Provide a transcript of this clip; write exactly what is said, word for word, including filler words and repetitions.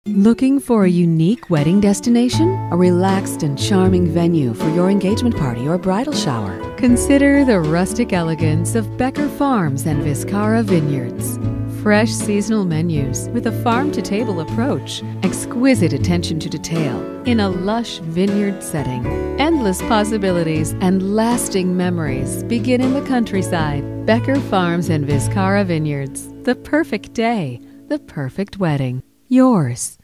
Looking for a unique wedding destination? A relaxed and charming venue for your engagement party or bridal shower? Consider the rustic elegance of Becker Farms and Vizcarra Vineyards. Fresh seasonal menus with a farm-to-table approach, exquisite attention to detail in a lush vineyard setting. Endless possibilities and lasting memories begin in the countryside. Becker Farms and Vizcarra Vineyards. The perfect day, the perfect wedding. Yours.